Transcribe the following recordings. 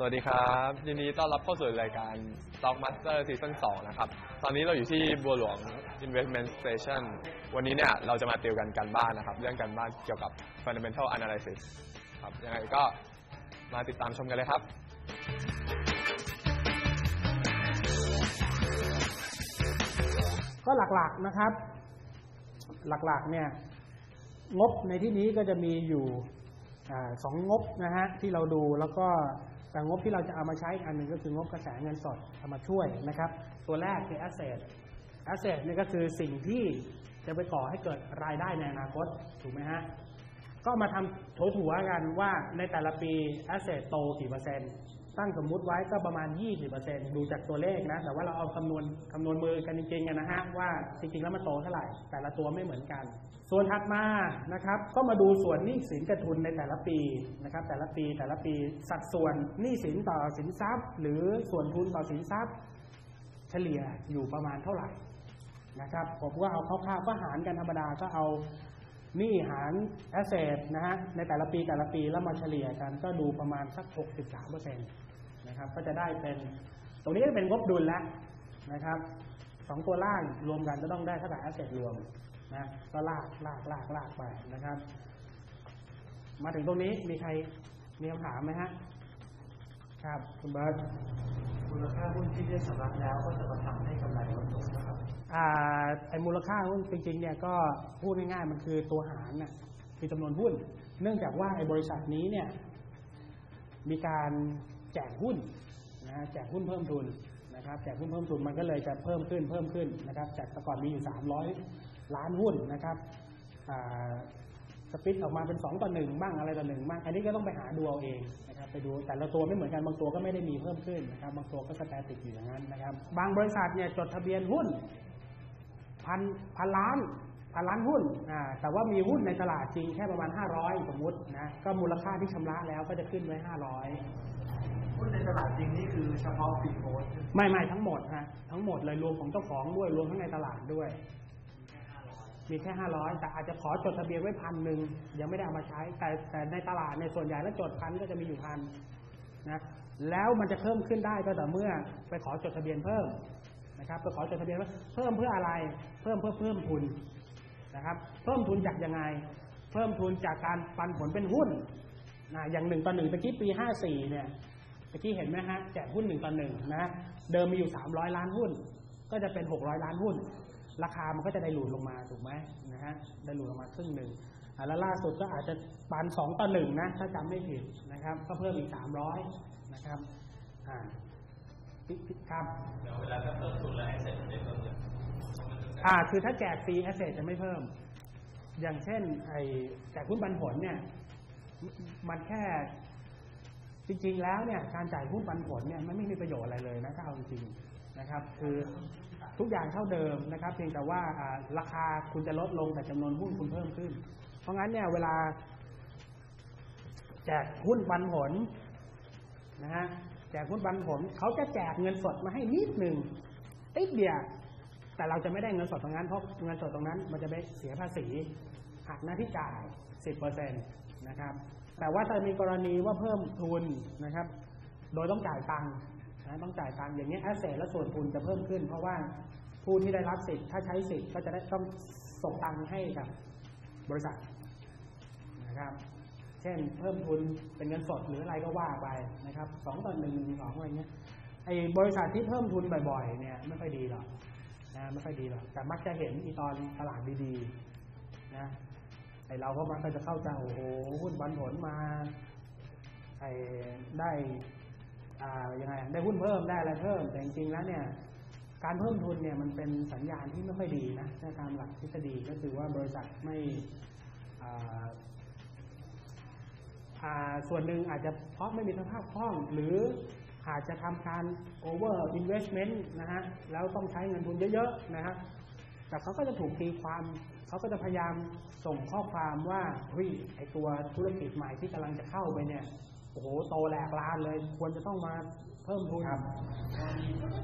วัสดีครับยินดีต้อนรับเข้าสู่รายการ Stock Master Season 2 นะครับตอนนี้เราอยู่ที่บัวหลวง Investment Station วันนี้เนี่ยเราจะมาติวกันบ้านนะครับเรื่องการบ้านเกี่ยวกับ Fundamental Analysis ครับยังไงก็มาติดตามชมกันเลยครับก็หลักๆนะครับหลักๆเนี่ยงบในที่นี้ก็จะมีอยู่2 งบนะฮะที่เราดูแล้วก็แต่งบที่เราจะเอามาใช้อันหนึ่งก็คืองบกระแสเงินสดเอามาช่วยนะครับตัวแรกคือ asset นี่ก็คือสิ่งที่จะไปก่อให้เกิดรายได้ในอนาคตถูกไหมฮะก็มาทำถั่วๆกันว่าในแต่ละปี asset โตกี่เปอร์เซ็นต์ตั้งสมมุติไว้ก็ประมาณ 20% ดูจากตัวเลขนะแต่ว่าเราเอาคำนวณมือกันจริงๆนะฮะว่าจริงๆแล้วมันโตเท่าไหร่แต่ละตัวไม่เหมือนกันส่วนถัดมานะครับก็มาดูส่วนหนี้สินกับทุนในแต่ละปีนะครับแต่ละปีสัดส่วนหนี้สินต่อสินทรัพย์หรือส่วนทุนต่อสินทรัพย์เฉลี่ยอยู่ประมาณเท่าไหร่นะครับผมก็เอาคร่าวๆก็หารกันธรรมดาก็เอาหนี้หาร asset นะฮะในแต่ละปีแล้วมาเฉลี่ยกันก็ดูประมาณสัก 63% นะครับก็จะได้เป็นตรงนี้ก็เป็นงบดุลแล้วนะครับ2ตัวล่างรวมกันจะต้องได้เท่าไหร่ asset รวมนะก็ลากไปนะครับมาถึงตรงนี้มีใครมีคำถามไหมฮะครับคุณเบิร์ตมูลค่าหุ้นที่ได้ชำระแล้วก็จะมาทำให้กำไรลดลงนะครับไอ้มูลค่าหุ้นจริงๆเนี่ยก็พูดง่ายๆมันคือตัวหารน่ะคือจำนวนหุ้นเนื่องจากว่าไอ้บริษัทนี้เนี่ยมีการแจกหุ้นนะแจกหุ้นเพิ่มทุนนะครับแจกหุ้นเพิ่มทุนมันก็เลยจะเพิ่มขึ้นนะครับจากแต่ก่อนมีอยู่300ล้านหุ้นนะครับสปิทออกมาเป็น2-1บ้างอะไรต่อ1บ้างอันนี้ก็ต้องไปหาดูเอาเองนะครับไปดูแต่ละตัวไม่เหมือนกันบางตัวก็ไม่ได้มีเพิ่มขึ้นนะครับบางตัวก็สแตติกอยู่อย่างนั้นนะครับบางบริษัทเนี่ยจดทะเบียนหุ้นพันล้านหุ้นแต่ว่ามีหุ้นในตลาดจริงแค่ประมาณ500สมมุตินะก็มูลค่าที่ชำระแล้วก็จะขึ้นไว้500 หุ้นในตลาดจริงนี่คือเฉพาะฟีโพสไม่ทั้งหมดฮะทั้งหมดเลยรวมของเจ้าของด้วยรวมทั้งในตลาดด้วยมีแค่500แต่อาจจะขอจดทะเบียนไว้1,000ยังไม่ได้เอามาใช้แต่ในตลาดในส่วนใหญ่แล้วจด1,000ก็จะมีอยู่1,000นะแล้วมันจะเพิ่มขึ้นได้ก็ต่อเมื่อไปขอจดทะเบียนเพิ่มนะครับไปขอจดทะเบียนเพิ่มเพื่ออะไรเพิ่มทุนนะครับเพิ่มทุนจากยังไงเพิ่มทุนจากการปันผลเป็นหุ้นอย่าง1:1ตะกี้ปี54เนี่ยตะกี้เห็นไหมฮะแจกหุ้น1:1นะเดิมมีอยู่300ล้านหุ้นก็จะเป็น600ล้านหุ้นราคามันก็จะได้หลุดลงมาถูกไหมนะฮะได้หลุดลงมาครึ่งหนึ่งแล้วล่าสุดก็อาจจะปัน2:1นะถ้าจำไม่ผิดนะครับก็เพิ่มอีก300นะครับครับเดี๋ยวเวลาเพิ่มทุนแล้ว asset จะเพิ่มเลยคือถ้าแจกฟรี asset จะไม่เพิ่มอย่างเช่นไอ้แจกหุ้นปันผลเนี่ยมันแค่จริงๆแล้วเนี่ยการจ่ายหุ้นปันผลเนี่ยมันไม่มีประโยชน์อะไรเลยนะถ้าเอาจริงนะครับคือทุกอย่างเท่าเดิมนะครับเพียงแต่ว่าราคาคุณจะลดลงแต่จำนวนหุ้นคุณเพิ่มขึ้นเพราะงั้นเนี่ยเวลาแจกหุ้นปันผลนะฮะแจกหุ้นปันผลเขาจะแจกเงินสดมาให้นิดนึงติดเดียวแต่เราจะไม่ได้เงินสดตรงนั้นเพราะเงินสดตรงนั้นมันจะไปเสียภาษีหักหน้าที่จ่าย 10% นะครับแต่ว่าถ้ามีกรณีว่าเพิ่มทุนนะครับโดยต้องจ่ายตังค์นะต้องจ่ายตังค์อย่างนี้แอสเซทและส่วนทุนจะเพิ่มขึ้นเพราะว่าผู้ที่ได้รับสิทธิ์ถ้าใช้สิทธิ์ก็จะได้ต้องส่งตังค์ให้กับบริษัทนะครับเช่นเพิ่มทุนเป็นเงินสดหรืออะไรก็ว่าไปนะครับ2:1 อะไรเงี้ยไอ้บริษัทที่เพิ่มทุนบ่อยๆเนี่ยไม่ค่อยดีหรอกนะไม่ค่อยดีหรอกแต่มักจะเห็นอีตอนตลาดดีๆนะไอ้เราก็มักจะเข้าใจโอ้โหหุ้นปันผลมาไอ้ได้ยังไงได้หุ้นเพิ่มได้อะไรเพิ่มแต่จริงๆแล้วเนี่ยการเพิ่มทุนเนี่ยมันเป็นสัญญาณที่ไม่ค่อยดีนะถ้าตามหลักทฤษฎีก็คือว่าบริษัทไม่ส่วนหนึ่งอาจจะเพราะไม่มีสภาพคล่องหรืออาจจะทำการ over investment นะฮะแล้วต้องใช้เงินทุนเยอะๆนะฮะแต่เขาก็จะถูกตีความเขาก็จะพยายามส่งข้อความว่าเฮ้ยไอตัวธุรกิจใหม่ที่กำลังจะเข้าไปเนี่ยโอ้โหโตแหลกลานเลยควรจะต้องมาเพิ่มทุนครับตอนนี้เพิ่ม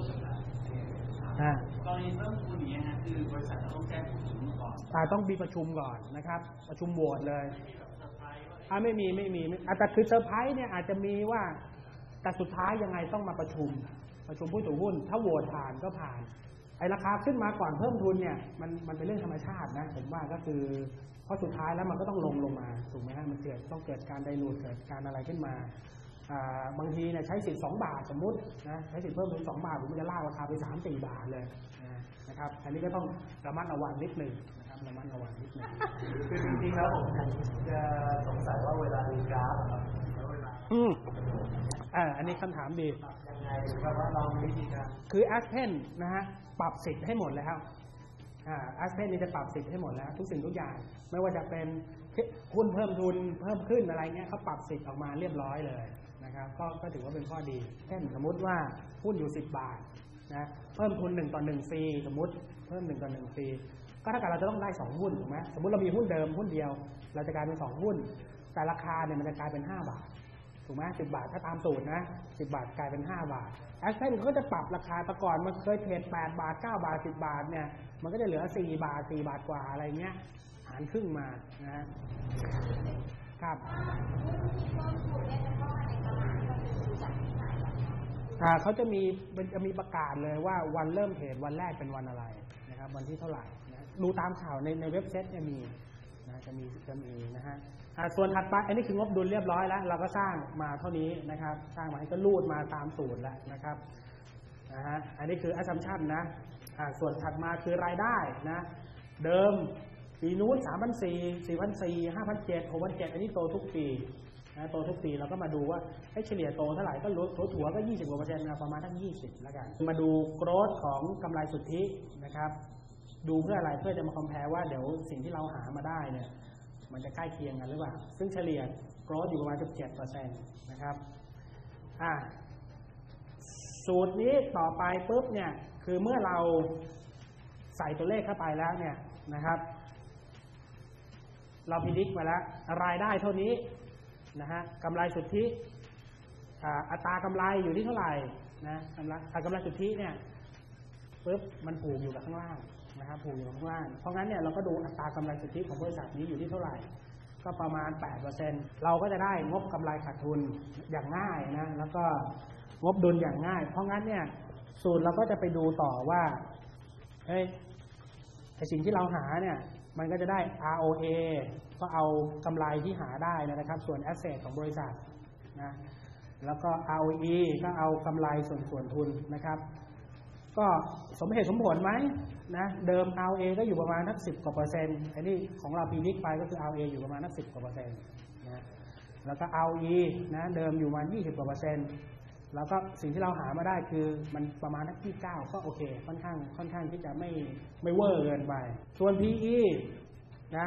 ทุนนี้ฮะคือบริษัทต้องแจ้งผู้ถือหุ้นก่อนต้องมีประชุมก่อนนะครับประชุมโหวตเลยไม่มีแต่คือเซอร์ไพรส์เนี่ยอาจจะมีว่าแต่สุดท้ายยังไงต้องมาประชุมผู้ถือหุ้นถ้าโหวตผ่านก็ผ่านไอ้ราคาขึ้นมาก่อนเพิ่มทุนเนี่ยมันเป็นเรื่องธรรมชาตินะผมว่าก็คือเพราะสุดท้ายแล้วมันก็ต้องลงมาถูกไหมฮะมันต้องเกิดการไดลูทเกิดการอะไรขึ้นมาบางทีเนี่ยใช้สิทธิ์2 บาทสมมุตินะใช้สิทธิ์เพิ่มเป็น2 บาทผมจะลากราคาไป 3-4 บาทเลยนะครับอันนี้ก็ต้องระมัดระวังนิดนึงนะครับระมัดระวังนิดนึงคือจริงๆแล้วผมจะสงสัยว่าเวลาดูกราฟครับแล้วเวลาอันนี้คำถามดียังไงครับว่าเรามีวิธีการคือแอสเพนนะฮะปรับสิทธิ์ให้หมดแล้วแอสเพนนี่จะปรับสิทธิ์ให้หมดแล้วทุกสิ่งทุกอย่างไม่ว่าจะเป็นหุ้นเพิ่มทุนเพิ่มขึ้นอะไรเงี้ยเขาปรับสิทธิ์ออกมาเรียบร้อยเลยนะครับก็ถือว่าเป็นข้อดีเช่นสมมุติว่าหุ้นอยู่10 บาทนะเพิ่มทุน1/1 ฟรีสมมุติเพิ่ม1/1 ฟรีก็เท่ากับเราจะต้องได้2 หุ้นถูกไหมสมมุติเรามีหุ้นเดิมหุ้นเดียวเราจะกลายเป็น2 หุ้นแต่ราคาเนี่ยมันจะกลายเป็น5 บาทถูกไหม10 บาทถ้าตามสูตรนะ10 บาทกลายเป็น5 บาทแอสเซนก็จะปรับราคาแต่ก่อนมันเคยเทรด8 บาท9 บาท10 บาทเนี่ยมันก็จะเหลือ4 บาท4 บาทกว่าอะไรเงี้ยหารครึ่งมานะฮะครับเขาจะมีประกาศเลยว่าวันเริ่มเทรดวันแรกเป็นวันอะไรนะครับวันที่เท่าไหร่นะดูตามข่าวในเว็บไซต์จะมีนะจะมีนะฮะส่วนถัดไปอันนี้คืองบดุลเรียบร้อยแล้วเราก็สร้างมาเท่านี้นะครับสร้างมาให้ก็รูดมาตามสูตรแล้วนะครับอันนี้คือ assumption นะส่วนถัดมาคือรายได้นะเดิมปีนู้น 3,400 4,400 5,700 6,700 อันนี้โตทุกปีนะโตทุกปีเราก็มาดูว่าเฉลี่ยโตเท่าไหร่ก็ถัวก็20%นะประมาณทั้ง20แล้วกันมาดูโกรธของกำไรสุทธินะครับดูเพื่ออะไรเพื่อจะมาคอมแพร์ว่าเดี๋ยวสิ่งที่เราหามาได้เนี่ยมันจะใกล้เคียงกันหรือเปล่าซึ่งเฉลี่ยโกรธอยู่ประมาณ 17% นะครับสูตรนี้ต่อไปปุ๊บเนี่ยคือเมื่อเราใส่ตัวเลขเข้าไปแล้วเนี่ยนะครับเราพิจิตรมาแล้วรายได้เท่านี้นะฮะกำไรสุทธิอัตรากำไรอยู่ที่เท่าไหร่นะกำไรสุทธิเนี่ยปุ๊บมันผูกอยู่กับข้างล่างนะครับผูกอยู่ข้างล่างเพราะงั้นเนี่ยเราก็ดูอัตรากำไรสุทธิของบริษัทนี้อยู่ที่เท่าไหร่ก็ประมาณ 8% เราก็จะได้งบกำไรขาดทุนอย่างง่ายนะแล้วก็งบดุลอย่างง่ายเพราะงั้นเนี่ยสูตรเราก็จะไปดูต่อว่าไอ้สิ่งที่เราหาเนี่ยมันก็จะได้ ROA ก็เอากำไรที่หาได้นะครับส่วน asset ของบริษัทนะแล้วก็ ROE ก็เอากำไรส่วนทุนนะครับก็สมเหตุสมผลไหมนะเดิม ROA ก็อยู่ประมาณนัก10 กว่า%อันนี้ของเราพิจิตรไปก็คือ ROA อยู่ประมาณนัก10 กว่า%นะแล้วก็ ROE นะเดิมอยู่ประมาณ20 กว่า%แล้วก็สิ่งที่เราหามาได้คือมันประมาณนักที่9ก็โอเคค่อนข้างที่จะไม่เวอร์เกินไปส่วน PE นะ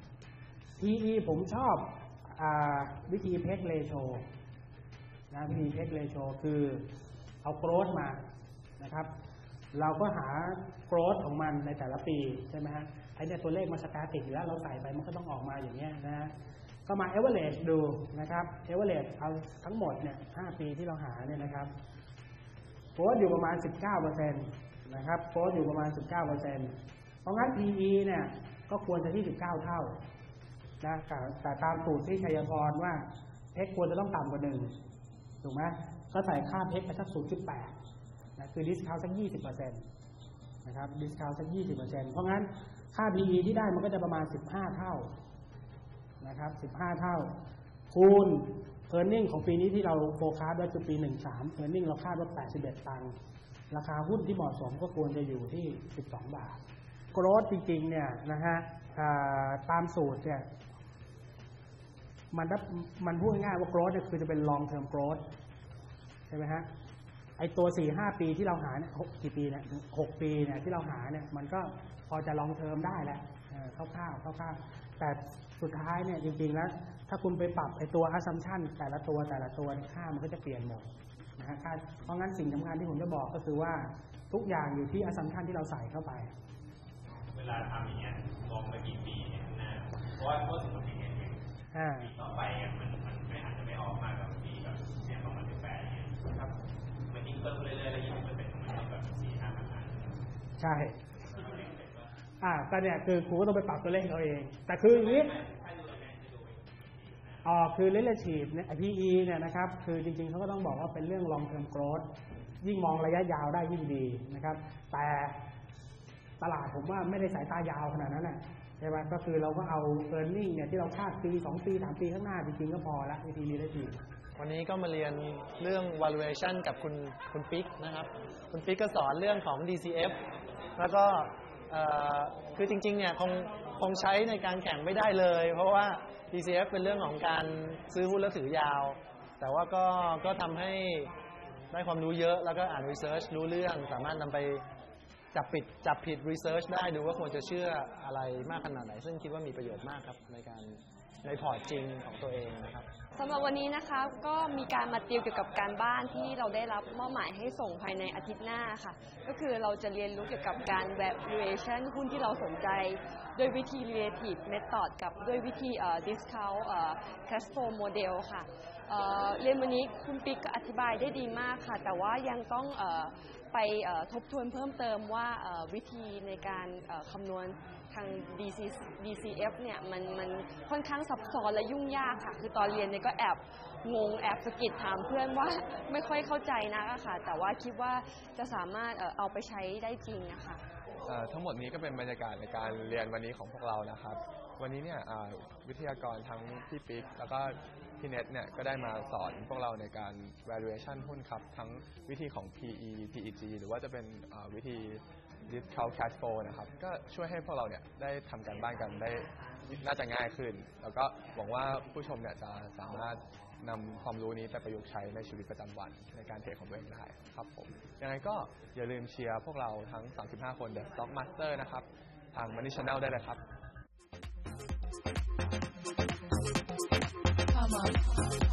PE ผมชอบวิธี PEG ratio นะวิธี PEG ratio คือเอา growth มานะครับเราก็หา growth ของมันในแต่ละปีใช่ไหมฮะไอ้เนี่ยตัวเลขมันสแตติกอยู่แล้วเราใส่ไปมันก็ต้องออกมาอย่างเงี้ยนะก็มา average ดูนะครับ average เอาทั้งหมดเนี่ย5 ปีที่เราหาเนี่ยนะครับโกรธอยู่ประมาณ 19% นะครับโกรธอยู่ประมาณ 19% เพราะงั้น PE เนี่ยก็ควรจะที่19 เท่านะแต่ตามสูตรที่ชัยพรว่าเพกควรจะต้องต่ำกว่า1ถูกไหมก็ใส่ค่าเพกไปสัก 0.8 นะคือ discount สัก 20% นะครับ discount สัก 20% เพราะงั้นค่า PE ที่ได้มันก็จะประมาณ15 เท่านะครับ15 เท่าคูณ earning ของปีนี้ที่เราโฟกัสไว้คือปี13 earning เราคาดว่า81 ตังค์ราคาหุ้นที่เหมาะสมก็ควรจะอยู่ที่12 บาทโกรธจริงๆเนี่ยนะฮะตามสูตรเนี่ยมันพูดง่ายๆว่าโกรธเนี่ยคือจะเป็น long term growth ใช่ไหมฮะไอตัว 4-5 ปีที่เราหาเนี่ยกี่ปีเนี่ย6 ปีเนี่ยที่เราหาเนี่ยมันก็พอจะ long term ได้แหละคร่าวๆแต่สุดท้ายเนี่ยจริงๆแล้วถ้าคุณไปปรับไอตัว assumption แต่ละตัวค่ามันก็จะเปลี่ยนหมดนะฮะเพราะงั้นสิ่งสำคัญที่ผมจะบอกก็คือว่าทุกอย่างอยู่ที่ assumption ที่เราใส่เข้าไปเวลาทำอย่างเงี้ยมองไปกี่ปีเนี่ยข้างหน้าเพราะว่าสิ่งที่เนี่ยปีต่อไปมันไม่อาจจะไม่ออกมาแบบปีแบบเนี่ย2018อย่างเงี้ยครับมันยิ่งเพิ่มเรื่อยๆแล้วยิ่งเปอร์เซ็นต์ของมันแบบ 4-5% ใช่ก็เนี่ยคือครูก็ต้องไปปรับตัวเลขเขาเองแต่คืออย่างนี้คือ relative เนี่ย PE เนี่ยนะครับคือจริงๆเขาก็ต้องบอกว่าเป็นเรื่อง long term growth ยิ่งมองระยะยาวได้ยิ่งดีนะครับแต่ตลาดผมว่าไม่ได้สายตายาวขนาดนั้นแหละใช่ไหมก็คือเราก็เอา earning เนี่ยที่เราคาดปี2ปี3ปีข้างหน้าจริงๆก็พอละ PE relative วันนี้ก็มาเรียนเรื่อง valuation กับคุณปิ๊กนะครับคุณปิ๊กก็สอนเรื่องของ DCF แล้วก็คือจริงๆเนี่ยคงใช้ในการแข่งไม่ได้เลยเพราะว่า DCF เป็นเรื่องของการซื้อหุ้นแล้วถือยาวแต่ว่าก็ทำให้ได้ความรู้เยอะแล้วก็อ่าน research รู้เรื่องสามารถนำไปจับผิด research ได้ดูว่าควรจะเชื่ออะไรมากขนาดไหนซึ่งคิดว่ามีประโยชน์มากครับในพอร์ตจริงของตัวเองนะครับสำหรับวันนี้นะคะก็มีการมาติวเกี่ยวกับการบ้านที่เราได้รับมอบหมายให้ส่งภายในอาทิตย์หน้าค่ะก็คือเราจะเรียนรู้เกี่ยวกับการ valuation หุ้นที่เราสนใจด้วยวิธี relative method กับด้วยวิธี discount cash flow model ค่ะเรียนวันนี้คุณปิ๊กก็อธิบายได้ดีมากค่ะแต่ว่ายังต้องไปทบทวนเพิ่มเติมว่าวิธีในการคำนวณทาง DCF เนี่ยมันค่อนข้างซับซ้อนและยุ่งยากค่ะคือตอนเรียนเนี่ยก็แอบงงแอบสะกิดถามเพื่อนว่าไม่ค่อยเข้าใจนักค่ะแต่ว่าคิดว่าจะสามารถเอาไปใช้ได้จริงนะคะทั้งหมดนี้ก็เป็นบรรยากาศในการเรียนวันนี้ของพวกเรานะครับวันนี้เนี่ยวิทยากรทั้งพี่ปิ๊กแล้วก็พี่เน็ตเนี่ยก็ได้มาสอนพวกเราในการ valuation หุ้นครับทั้งวิธีของ PE PEG หรือว่าจะเป็นวิธี discount cash flow นะครับก็ช่วยให้พวกเราเนี่ยได้ทำการบ้านกันได้น่าจะง่ายขึ้นแล้วก็หวังว่าผู้ชมเนี่ยจะสามารถนำความรู้นี้ไปประยุกต์ใช้ในชีวิตประจำวันในการเทรดของตัวเองได้ครับผมยังไงก็อย่าลืมเชียร์พวกเราทั้ง35คน The Stock Master นะครับทาง Money Channel ได้เลยครับ